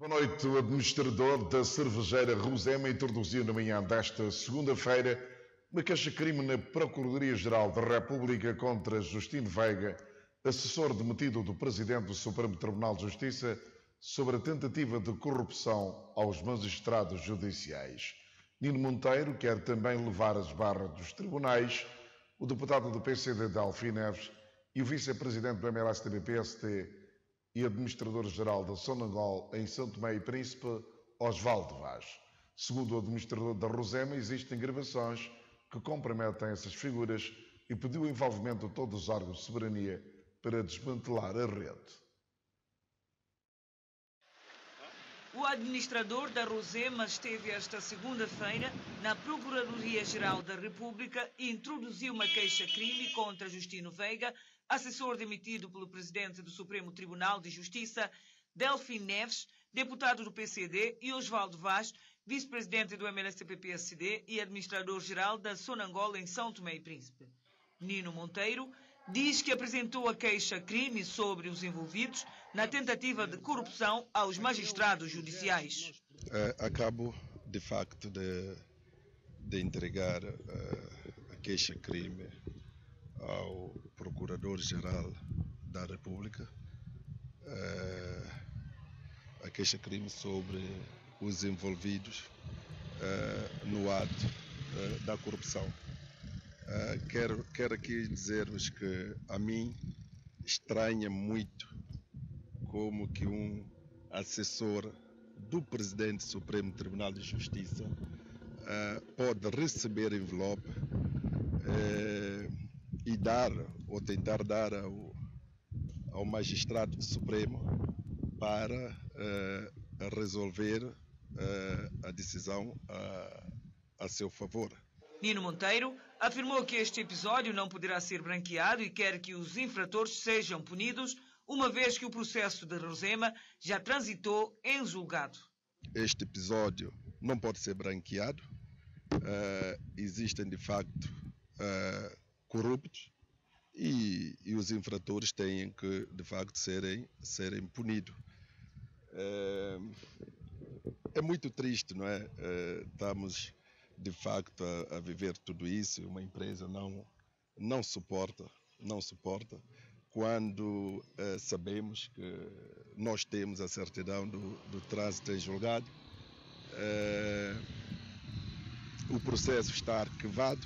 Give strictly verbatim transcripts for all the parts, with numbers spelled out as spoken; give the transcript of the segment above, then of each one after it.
Boa noite. O administrador da cervejeira Rosema introduziu na manhã desta segunda-feira uma queixa-crime na Procuradoria-Geral da República contra Justino Veiga, assessor demitido do Presidente do Supremo Tribunal de Justiça, sobre a tentativa de corrupção aos magistrados judiciais. Nino Monteiro quer também levar as barras dos tribunais, o deputado do P C D, Delfim Neves, e o vice-presidente do M L S T B P S T e administrador-geral da Sonangol em São Tomé e Príncipe, Osvaldo Vaz. Segundo o administrador da Rosema, existem gravações que comprometem essas figuras e pediu o envolvimento de todos os órgãos de soberania para desmantelar a rede. O administrador da Rosema esteve esta segunda-feira na Procuradoria-Geral da República e introduziu uma queixa-crime contra Justino Veiga, assessor demitido pelo Presidente do Supremo Tribunal de Justiça, Delfim Neves, deputado do P C D, e Osvaldo Vaz, vice-presidente do M L S T P S D e administrador-geral da Sonangol em São Tomé e Príncipe. Nino Monteiro diz que apresentou a queixa-crime sobre os envolvidos na tentativa de corrupção aos magistrados judiciais. Uh, acabo, de facto, de, de entregar uh, a queixa-crime ao Procurador-Geral da República, uh, a queixa-crime sobre os envolvidos uh, no ato uh, da corrupção. Uh, quero, quero aqui dizer-vos que a mim estranha muito como que um assessor do Presidente do Supremo Tribunal de Justiça uh, pode receber envelope uh, e dar, ou tentar dar ao, ao magistrado do Supremo para uh, resolver uh, a decisão uh, a seu favor. Nino Monteiro afirmou que este episódio não poderá ser branqueado e quer que os infratores sejam punidos, uma vez que o processo de Rosema já transitou em julgado. Este episódio não pode ser branqueado. Uh, existem, de facto, uh, corruptos e, e os infratores têm que, de facto, serem, serem punidos. Uh, é muito triste, não é? Uh, estamos... de facto a, a viver tudo isso. Uma empresa não não suporta não suporta quando uh, sabemos que nós temos a certidão do, do trânsito em julgado, uh, o processo está arquivado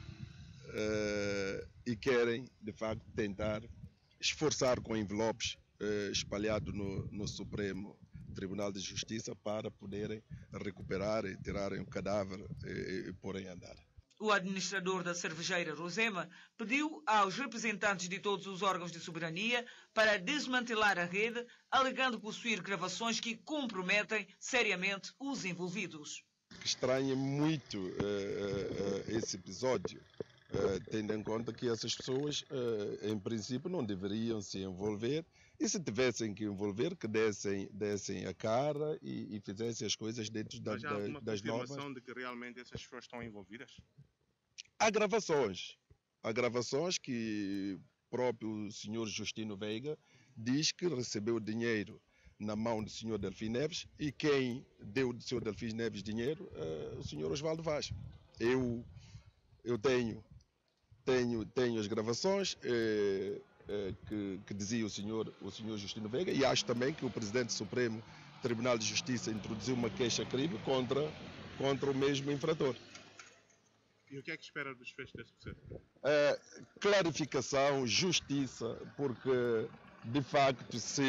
uh, e querem de facto tentar esforçar com envelopes uh, espalhados no, no Supremo Tribunal de Justiça para poderem recuperar e tirarem o cadáver e, e porem a andar. O administrador da cervejeira Rosema pediu aos representantes de todos os órgãos de soberania para desmantelar a rede, alegando possuir gravações que comprometem seriamente os envolvidos. Estranha muito uh, uh, esse episódio, uh, tendo em conta que essas pessoas, uh, em princípio, não deveriam se envolver. E se tivessem que envolver, que dessem, dessem a cara e, e fizessem as coisas dentro da, Mas há alguma das normas. confirmação de que realmente essas pessoas estão envolvidas? Há gravações. Há gravações que o próprio senhor Justino Veiga diz que recebeu dinheiro na mão do senhor Delfim Neves e quem deu do senhor Delfim Neves dinheiro é o senhor Osvaldo Vaz. Eu, eu tenho, tenho, tenho as gravações... É, Que, que dizia o senhor, o senhor Justino Veiga, e acho também que o Presidente do Supremo Tribunal de Justiça introduziu uma queixa-crime contra, contra o mesmo infrator. E o que é que espera dos desfecho desse processo? É, clarificação, justiça, porque de facto se,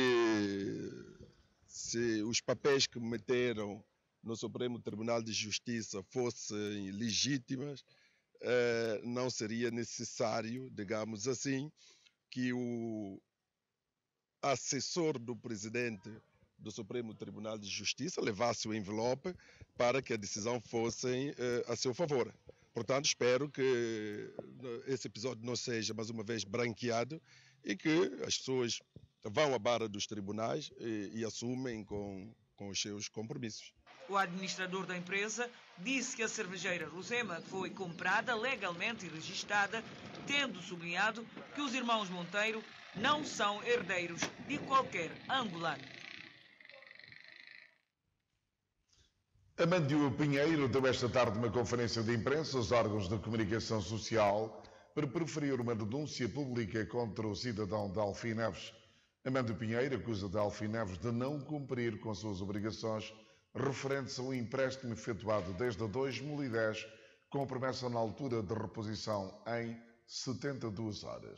se os papéis que meteram no Supremo Tribunal de Justiça fossem legítimas, é, não seria necessário, digamos assim, que o assessor do presidente do Supremo Tribunal de Justiça levasse o envelope para que a decisão fosse eh, a seu favor. Portanto, espero que esse episódio não seja, mais uma vez, branqueado e que as pessoas vão à barra dos tribunais e, e assumem com, com os seus compromissos. O administrador da empresa disse que a cervejeira Rosema foi comprada legalmente e registada, tendo sublinhado que os irmãos Monteiro não são herdeiros de qualquer angolano. Amândio Pinheiro deu esta tarde uma conferência de imprensa aos órgãos de comunicação social para preferir uma denúncia pública contra o cidadão Delfim Neves. Amândio Pinheiro acusa Delfim Neves de não cumprir com suas obrigações referentes a um empréstimo efetuado desde dois mil e dez com promessa na altura de reposição em setenta e duas horas.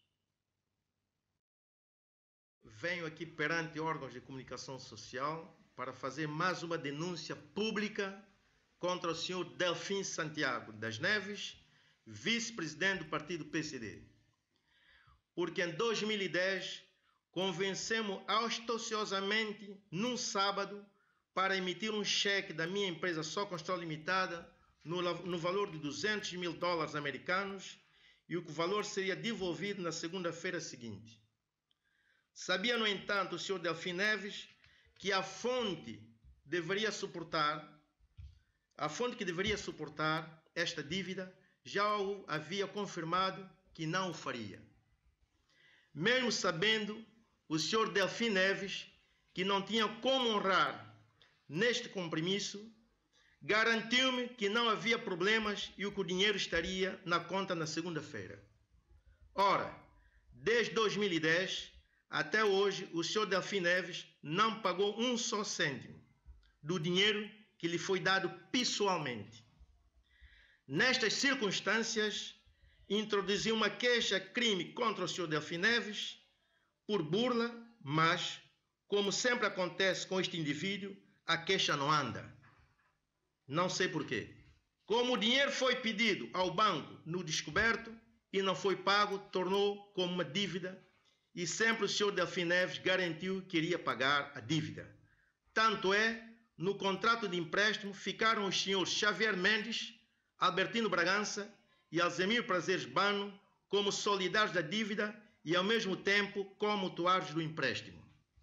Venho aqui perante órgãos de comunicação social para fazer mais uma denúncia pública contra o senhor Delfim Santiago das Neves, vice-presidente do partido P C D. Porque em dois mil e dez convencemos auspiciosamente, num sábado, para emitir um cheque da minha empresa Só Construção Limitada no, no valor de duzentos mil dólares americanos e o valor seria devolvido na segunda-feira seguinte. Sabia, no entanto, o senhor Delfim Neves que a fonte deveria suportar, a fonte que deveria suportar esta dívida já o havia confirmado que não o faria. Mesmo sabendo o senhor Delfim Neves que não tinha como honrar neste compromisso, garantiu-me que não havia problemas e que o dinheiro estaria na conta na segunda-feira. Ora, desde dois mil e dez até hoje, o senhor Delfim Neves não pagou um só cêntimo do dinheiro que lhe foi dado pessoalmente. Nestas circunstâncias, introduziu uma queixa-crime contra o senhor Delfim Neves por burla, mas, como sempre acontece com este indivíduo, a queixa não anda. Não sei porquê. Como o dinheiro foi pedido ao banco no descoberto e não foi pago, tornou como uma dívida e sempre o senhor Delfim Neves garantiu que iria pagar a dívida. Tanto é, no contrato de empréstimo ficaram os senhores Xavier Mendes, Albertino Bragança e Alzemir Prazeres Bano como solidários da dívida e ao mesmo tempo como mutuários do empréstimo.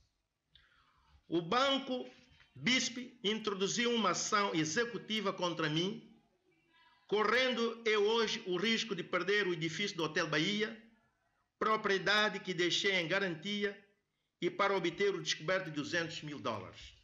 O banco B I S P introduziu uma ação executiva contra mim, correndo eu hoje o risco de perder o edifício do Hotel Bahia, propriedade que deixei em garantia e para obter o descoberto de duzentos mil dólares.